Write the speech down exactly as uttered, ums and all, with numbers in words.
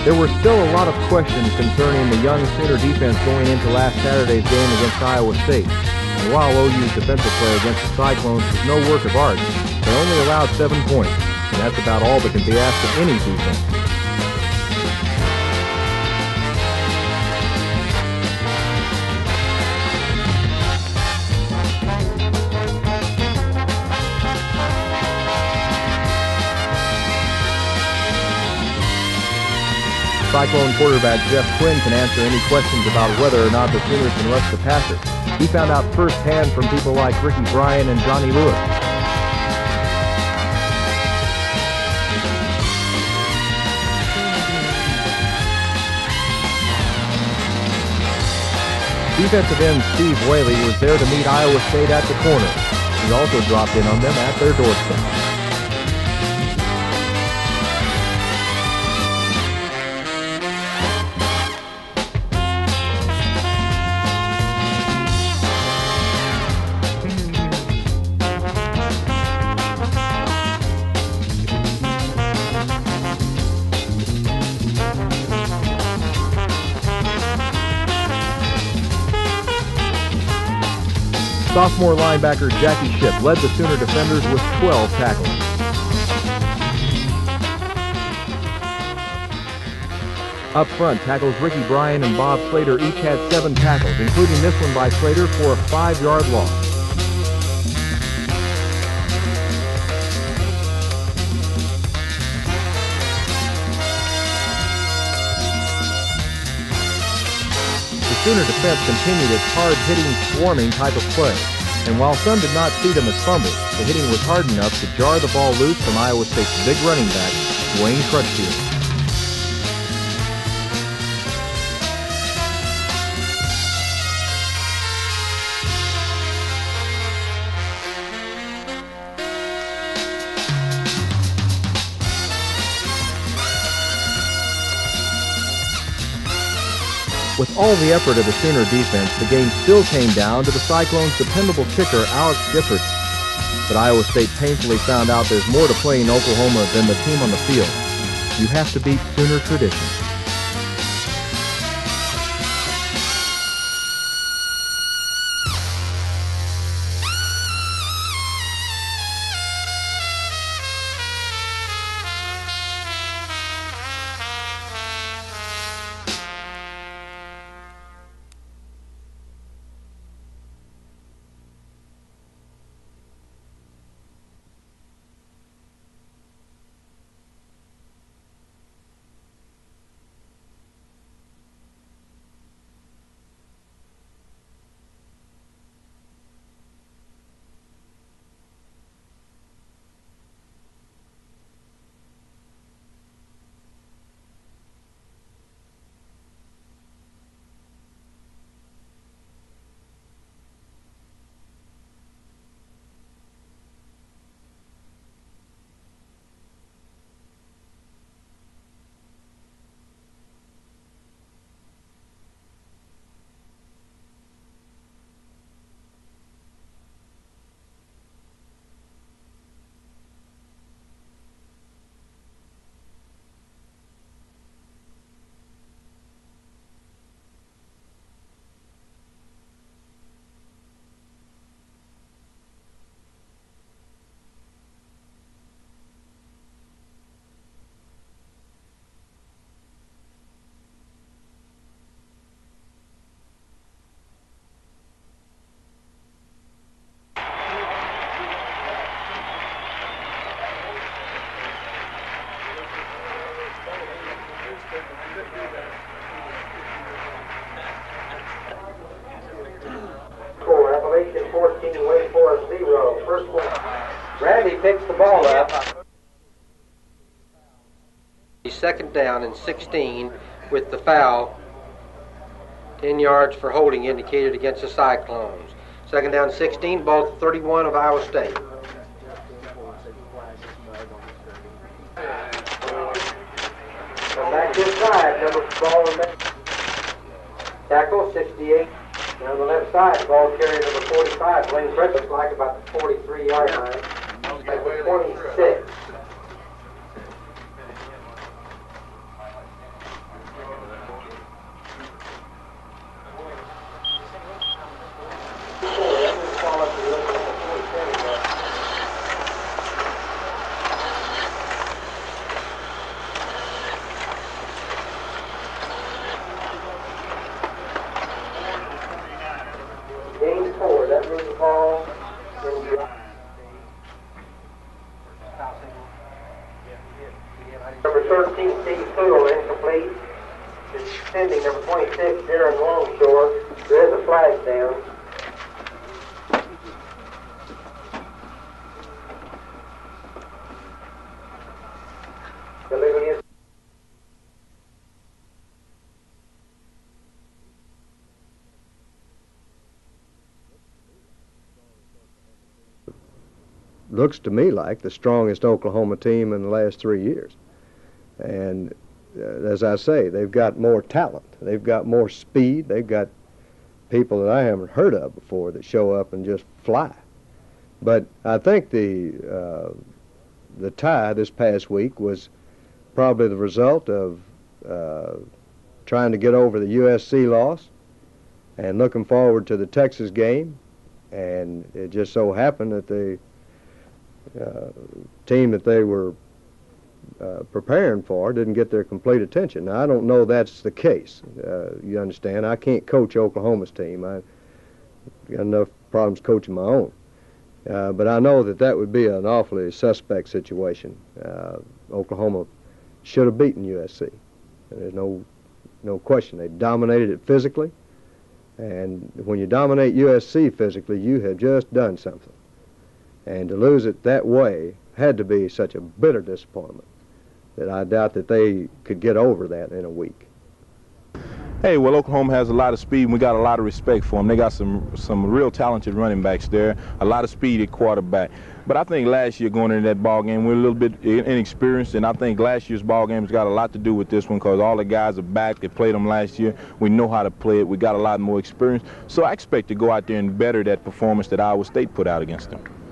There were still a lot of questions concerning the young Sooner defense going into last Saturday's game against Iowa State. And while O U's defensive play against the Cyclones was no work of art, they only allowed seven points, and that's about all that can be asked of any defense. Cyclone quarterback Jeff Quinn can answer any questions about whether or not the Sooners can rush the passer. He found out firsthand from people like Ricky Bryan and Johnny Lewis. Defensive end Steve Whaley was there to meet Iowa State at the corner. He also dropped in on them at their doorstep. Sophomore linebacker Jackie Shipp led the Sooner defenders with twelve tackles. Up front, tackles Ricky Bryan and Bob Slater each had seven tackles, including this one by Slater for a five-yard loss. The Sooner defense continued its hard-hitting, swarming type of play. And while some did not see them as fumbles, the hitting was hard enough to jar the ball loose from Iowa State's big running back, Wayne Crutchfield. With all the effort of the Sooner defense, the game still came down to the Cyclones' dependable kicker, Alex Gifford. But Iowa State painfully found out there's more to playing Oklahoma than the team on the field. You have to beat Sooner tradition. fourteen, wait for a zero. First one. Randy picks the ball up. Second down and sixteen with the foul. ten yards for holding indicated against the Cyclones. Second down sixteen, ball to thirty-one of Iowa State. Back inside, number ball and tackle sixty-eight. Down the left side, ball carrier number forty-five. Wayne Crutchfield looks like about the forty-three yard line. Like twenty-six. down. Looks to me like the strongest Oklahoma team in the last three years. And uh, as I say, they've got more talent. They've got more speed. They've got people that I haven't heard of before that show up and just fly. But I think the uh, the tie this past week was probably the result of uh, trying to get over the U S C loss and looking forward to the Texas game. And it just so happened that the uh, team that they were uh, preparing for didn't get their complete attention. Now, I don't know that's the case. Uh, you understand? I can't coach Oklahoma's team. I've got enough problems coaching my own. Uh, but I know that that would be an awfully suspect situation. Uh, Oklahoma should have beaten U S C. There's no, no question. They dominated it physically. And when you dominate U S C physically, you have just done something. And to lose it that way had to be such a bitter disappointment that I doubt that they could get over that in a week. Hey, well, Oklahoma has a lot of speed, and we got a lot of respect for them. They got some some real talented running backs there, a lot of speed at quarterback. But I think last year going into that ball game, we're a little bit inexperienced, and I think last year's ball game's got a lot to do with this one because all the guys are back that played them last year. We know how to play it. We got a lot more experience. So I expect to go out there and better that performance that Iowa State put out against them.